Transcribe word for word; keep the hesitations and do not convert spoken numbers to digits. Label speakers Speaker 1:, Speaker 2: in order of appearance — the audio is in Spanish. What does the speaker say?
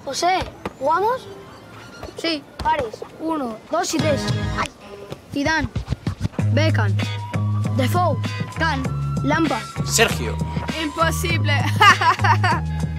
Speaker 1: José, ¿jugamos?
Speaker 2: Sí.
Speaker 1: Pares.
Speaker 2: Uno, dos y tres. Ay. Zidane, Beckham, Defoe, Can, Lampard.
Speaker 3: Sergio.
Speaker 4: Imposible.